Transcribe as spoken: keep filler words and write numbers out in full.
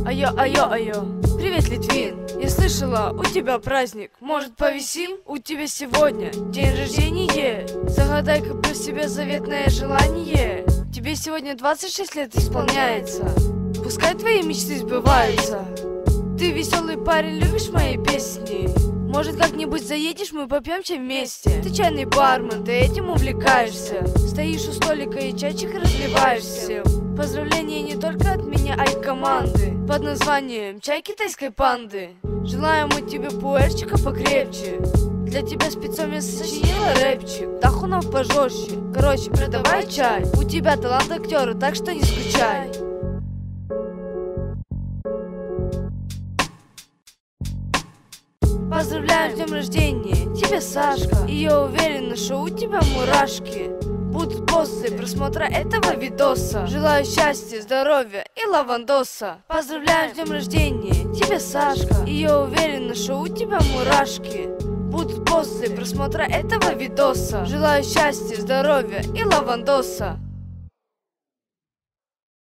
Айо, айо, айо. Привет, Литвин. Я слышала, у тебя праздник. Может, повисим? У тебя сегодня день рождения. Загадай-ка про себя заветное желание. Тебе сегодня двадцать шесть лет исполняется. Пускай твои мечты сбываются. Ты веселый парень, любишь мои песни? Может, как-нибудь заедешь, мы попьемся вместе? Ты чайный бармен, ты этим увлекаешься. Стоишь у столика и чайчик разливаешься. Поздравления не только от меня, а и команды под названием «Чай китайской панды». Желаем мы тебе пуэрчика покрепче. Для тебя спецом я сочинила рэпчик. Тахунов пожестче. Короче, продавай чай. У тебя талант актера, так что не скучай. Поздравляю с днем рождения тебя, Сашка. И я уверена, что у тебя мурашки будут после просмотра этого видоса. Желаю счастья, здоровья и лавандоса. Поздравляю с днем рождения тебя, Сашка. И я уверена, что у тебя мурашки будут после просмотра этого видоса. Желаю счастья, здоровья и лавандоса.